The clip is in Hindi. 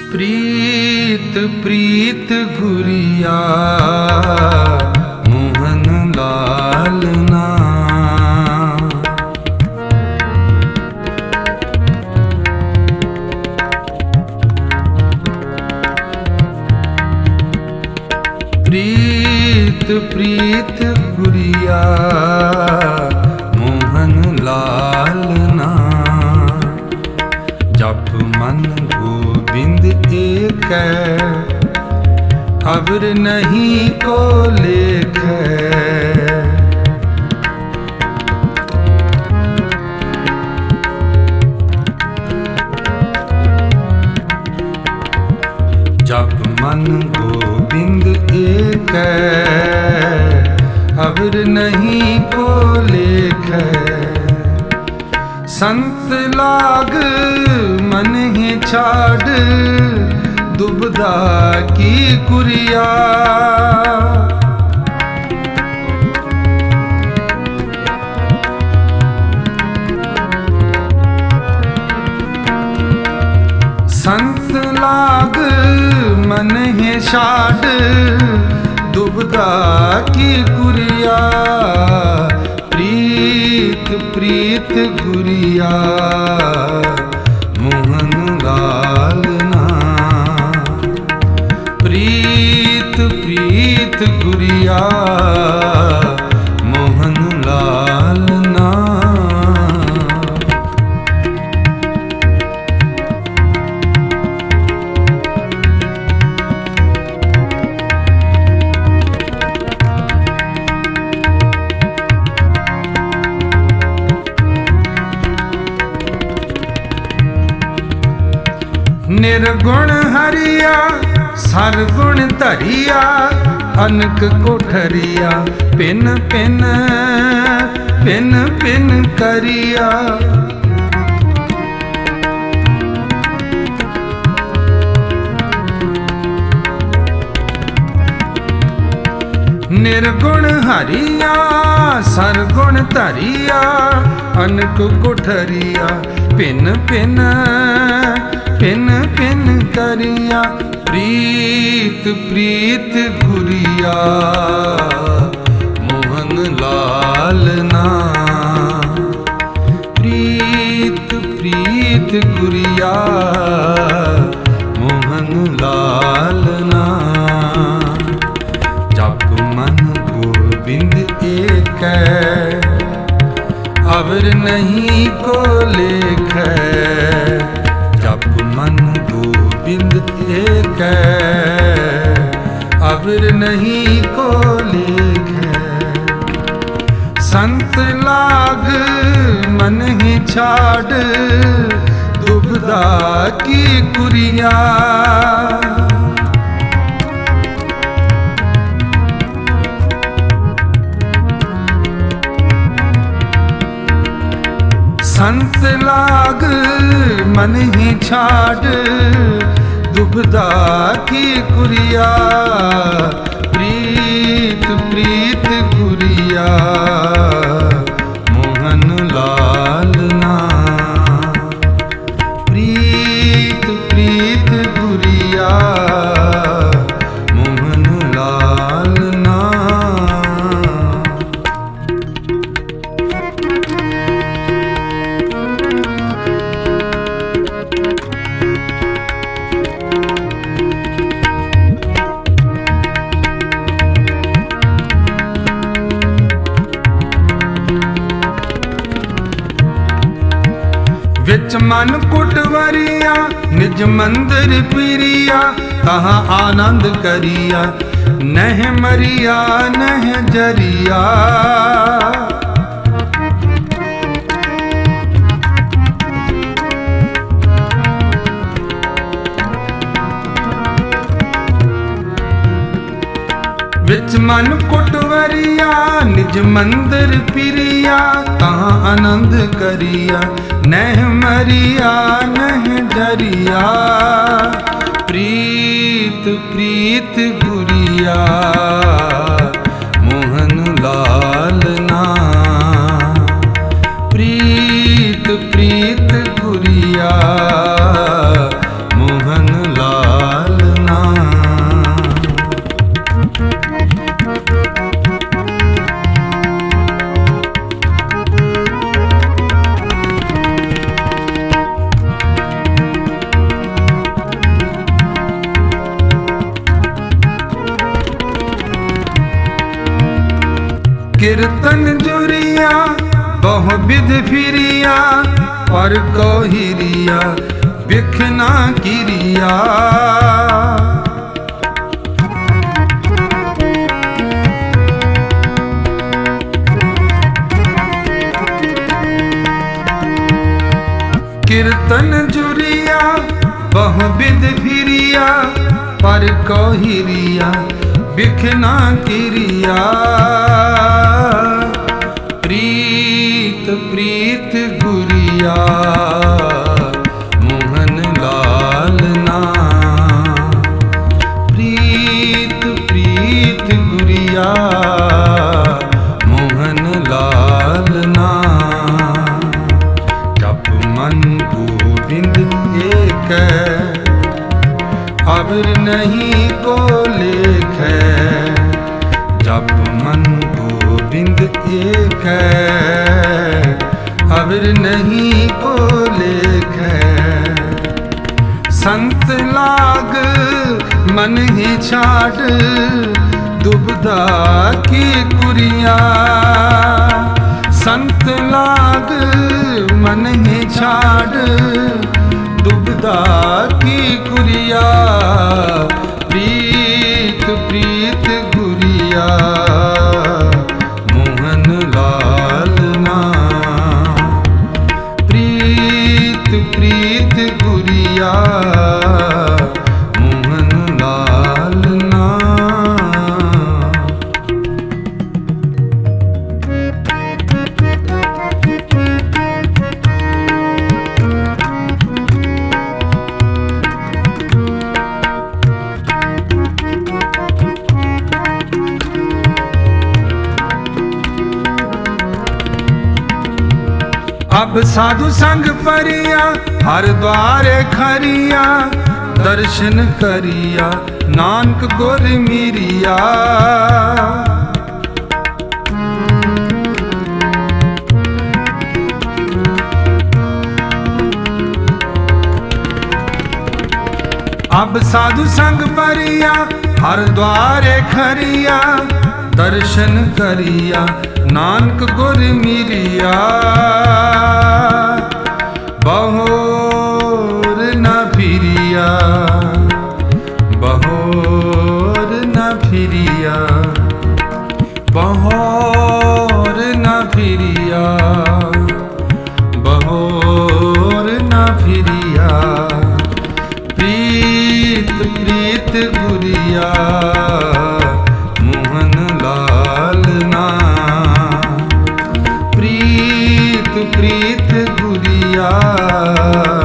प्रीत प्रीत गुरिया मोहन लाल ना। प्रीत प्रीत गुरिया मोहन लाल ना। जप मन गोविंद एक अवर नहीं को लेख। जप मन गोविंद एक अवर नहीं को लेख। संत लाग मन ही छाड़ दुबदा की कुरिया। संत लाग मन ही छाड़ दुबदा की कुरिया। प्रीत प्रीत गुरिया मोहन लाल ना। प्रीत प्रीत गुरिया मोहन लाल ना। निर्गुण हरिया सरगुण धरिया अनक कोठरिया। पिन पिन पिन पिन करिया। निर्गुण हरिया सरगुण धरिया अनक कोठरिया। पिन पिन पिन पिन करिया। प्रीत प्रीत गुरिया मोहन लाल ना। प्रीत प्रीत गुरिया मोहन लाल ना। जप मन गोविंद एक अवर नहीं को लेख। जप मन गोविंद एक अवर नहीं को लेख। संत लाग मन ही छाड़ दुबदा की कुरिया। संत लाग मन ही छाड़ दुबदा की कुरिया। प्रीत प्रीत गुरिया मोहन लाल ना। प्रीत प्रीत गुरिया मोहन लाल ना। विच मन कुटवरिया निज मंदिर पिरिया। तहाँ आनंद करिया नह मरिया नह जरिया। विच मन कुटवरिया निज मंदिर पिरिया। तहाँ आनंद करिया नह मरिया नह जरिया। प्रीत प्रीत गुरिया मोहन लाल ना। प्रीत प्रीत गुरिया मोहन लाल कीर्तन जुरिया बहु विध फिरिया पर कोहिरिया बिखना किरिया। कीर्तन जुरिया बहु विध फिरिया पर कोहिरिया बिखना किरिया। प्रीत प्रीत गुरिया मोहन लाल ना। प्रीत प्रीत गुरिया मोहन लाल ना। जप मन गोविंद एक अवर नहीं को लेख। जप मन गोविंद एक अवर नहीं को लेख। संत लाग मन ही छाड़ दुबदा की कुरिया। संत लाग मन ही छाड़ दुबदा की कुरिया। प्रीत प्रीत गुरिया मोहन लाल ना। प्रीत प्रीत गुरिया मोहन लाल ना। अब साधु संग परिया हर द्वारे खरिया। दर्शन करिया नानक गुर मिरिया। अब साधु संग परिया हर द्वारे खरिया। दर्शन करिया नानक गुर मिरिया। बहोर न फिरिया बहोर न फिरिया। बहोर न फिरिया बहोर न फिरिया। प्रीत प्रीत गुरिया मोहन लाल ना। प्रीत प्रीत गुरिया